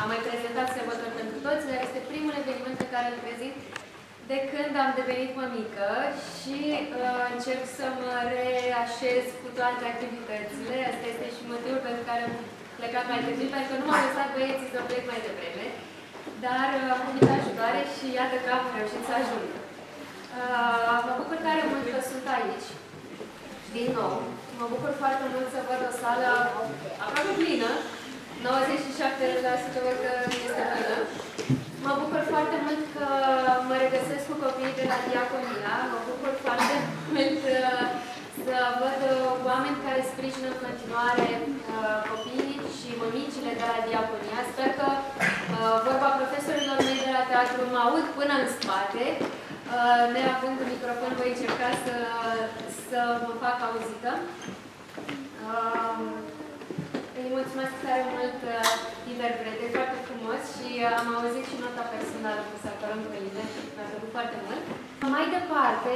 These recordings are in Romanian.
Am mai prezentat Sărbători pentru Toți, dar este primul eveniment pe care îl prezint de când am devenit mămică și încerc să mă reașez cu toate activitățile. Asta este și motivul pentru care am plecat mai târziu, pentru că nu m-au lăsat băieții să plec mai devreme. Dar am primit ajutoare și iată că am reușit să ajung. Mă bucur tare mult că sunt aici, din nou. Mă bucur foarte mult să văd o sală aproape plină. 97% văd că este plină. Mă bucur foarte mult că mă regăsesc cu copiii de la Diaconia. Mă bucur foarte mult să văd oameni care sprijină în continuare copiii și mămicile de la Diaconia. Sper că vorba profesorilor mei de la teatru mă aud până în spate. Neavând un microfon, voi încerca să mă fac auzită. Îi mulțumesc tare mult interpretei, foarte frumos și am auzit și nota personală cu Sacărăm Păline și mi-a plăcut foarte mult. Mai departe,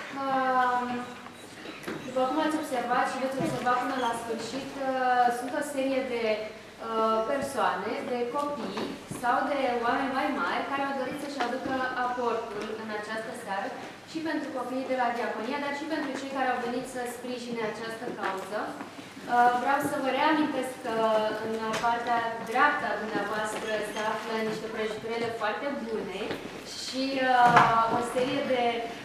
după cum ați observat și veți observa până la sfârșit, sunt o serie de persoane, de copii sau de oameni mai mari care au dorit să-și aducă aportul în această seară și pentru copiii de la Diaconia, dar și pentru cei care au venit să sprijine această cauză. Vreau să vă reamintesc că în partea dreaptă a dumneavoastră se află niște prăjiturele foarte bune și o serie de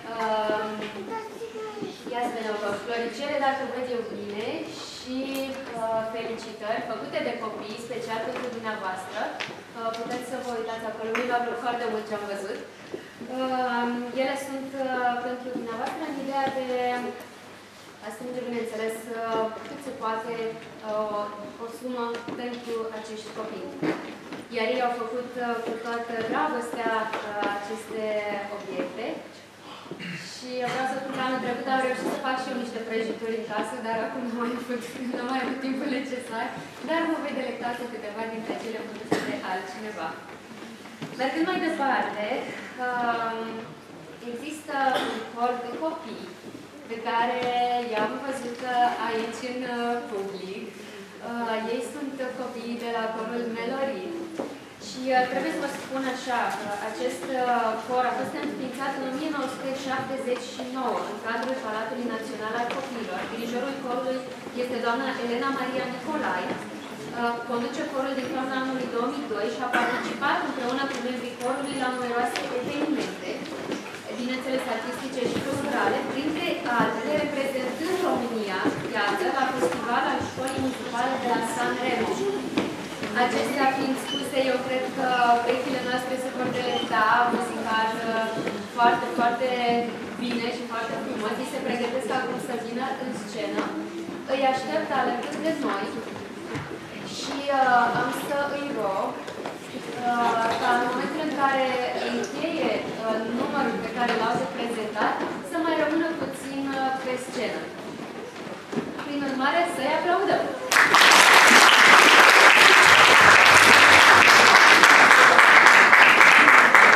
ia să vedem, floricele, dacă văd eu bine, și felicitări făcute de copii, special pentru dumneavoastră. Puteți să vă uitați acolo, mi-a plăcut foarte mult ce am văzut. Ele sunt pentru dumneavoastră în ideea de a strânge, bineînțeles, cât se poate o sumă pentru acești copii. Iar ei au făcut cu toată dragostea aceste obiecte. Și vreau să spun că anul trecut am reușit să fac și eu niște prăjituri în casă, dar acum nu am mai avut timpul necesar. Dar mă voi delecta cu câteva dintre cele făcute de altcineva. Mergând mai departe, există un cor de copii pe care i-am văzut aici în public. Ei sunt copiii de la corul Melorii. Și trebuie să vă spun așa, că acest cor a fost înființat în 1979 în cadrul Palatului Național al Copiilor. Dirijorul corului este doamna Elena Maria Nicolai. Conduce corul din toamna anului 2002 și a participat împreună cu membrii corului la numeroase evenimente, bineînțeles artistice și culturale, printre altele reprezentând România, iată, la festival al Școlii Municipale de la San Remo. Acestea fiind spuse, eu cred că urechile noastre se vor delecta muzical foarte, foarte bine și foarte frumos. Ei se pregătesc acum să vină în scenă. Îi aștept alături de noi și am să îi rog ca în momentul în care încheie numărul pe care l-au de prezentat, să mai rămână puțin pe scenă. Prin urmare, să-i aplaudăm!